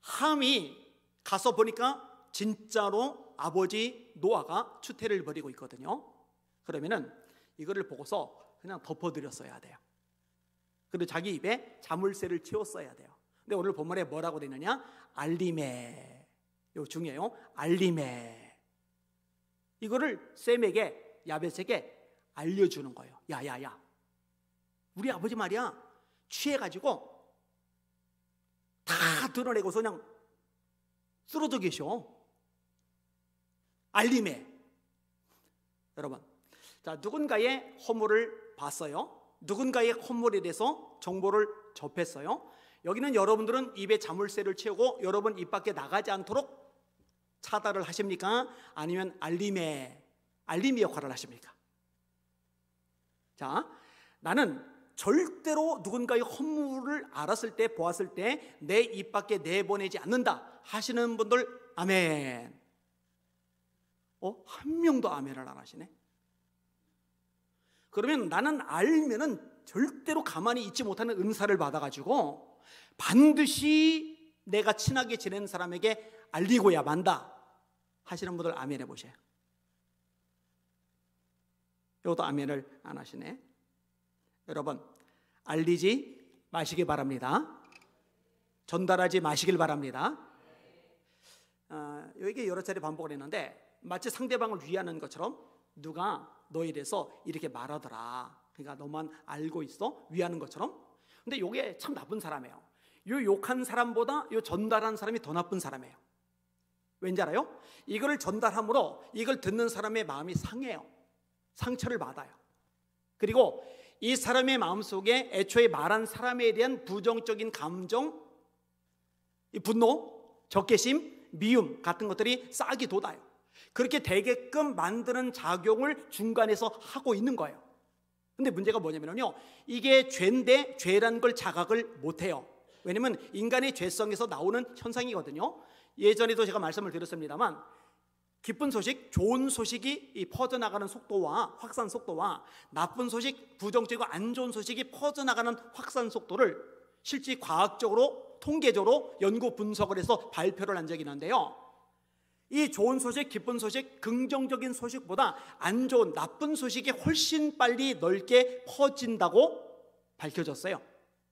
함이 가서 보니까 진짜로 아버지 노아가 추태를 벌이고 있거든요. 그러면은 이거를 보고서 그냥 덮어드렸어야 돼요. 그리고 자기 입에 자물쇠를 채웠어야 돼요. 근데 오늘 본문에 뭐라고 되느냐? 알림에. 이거 중요해요. 알림에. 이거를 셈에게, 야벳에게 알려주는 거예요. 야야야, 우리 아버지 말이야, 취해가지고 다 드러내고서 그냥 쓰러져 계셔. 알림에. 여러분, 자, 누군가의 허물을 봤어요. 누군가의 허물에 대해서 정보를 접했어요. 여기는 여러분들은 입에 자물쇠를 채우고 여러분 입 밖에 나가지 않도록 차단을 하십니까? 아니면 알림의 역할을 하십니까? 자, 나는 절대로 누군가의 허물을 알았을 때, 보았을 때 내 입 밖에 내보내지 않는다 하시는 분들 아멘. 한 명도 아멘을 안 하시네. 그러면 나는 알면은 절대로 가만히 있지 못하는 은사를 받아가지고 반드시 내가 친하게 지내는 사람에게 알리고야 만다 하시는 분들 아멘 해보세요. 이것도 아멘을 안 하시네. 여러분, 알리지 마시기 바랍니다. 전달하지 마시길 바랍니다. 여기 여러 차례 반복을 했는데 마치 상대방을 위하는 것처럼 누가 너에 대해서 이렇게 말하더라, 그러니까 너만 알고 있어, 위하는 것처럼. 근데 이게 참 나쁜 사람이에요. 요 욕한 사람보다 요 전달한 사람이 더 나쁜 사람이에요. 왠지 알아요? 이걸 전달함으로 이걸 듣는 사람의 마음이 상해요. 상처를 받아요. 그리고 이 사람의 마음속에 애초에 말한 사람에 대한 부정적인 감정, 이 분노, 적개심, 미움 같은 것들이 싹이 돋아요. 그렇게 되게끔 만드는 작용을 중간에서 하고 있는 거예요. 근데 문제가 뭐냐면요, 이게 죄인데 죄라는 걸 자각을 못해요. 왜냐면 인간의 죄성에서 나오는 현상이거든요. 예전에도 제가 말씀을 드렸습니다만, 기쁜 소식, 좋은 소식이 퍼져나가는 속도와 확산 속도와 나쁜 소식, 부정적이고 안 좋은 소식이 퍼져나가는 확산 속도를 실제 과학적으로, 통계적으로 연구 분석을 해서 발표를 한 적이 있는데요, 이 좋은 소식, 기쁜 소식, 긍정적인 소식보다 안 좋은, 나쁜 소식이 훨씬 빨리 넓게 퍼진다고 밝혀졌어요.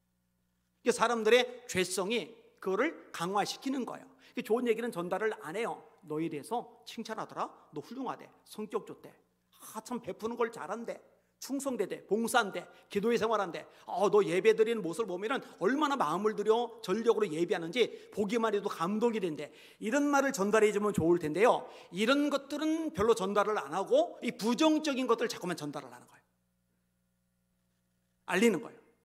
사람들의 죄성이 그거를 강화시키는 거예요. 좋은 얘기는 전달을 안 해요. 너에 대해서 칭찬하더라, 너 훌륭하대, 성격 좋대, 참 베푸는 걸 잘한대, 충성되대, 봉사한대, 기도의 생활한대, 너 예배드리는 모습을 보면은 얼마나 마음을 들여 전력으로 예배하는지 보기만 해도 감동이 된대. 이런 말을 전달해 주면 좋을 텐데요, 이런 것들은 별로 전달을 안 하고 이 부정적인 것들을 자꾸만 전달을 하는 거예요. 알리는 거예요.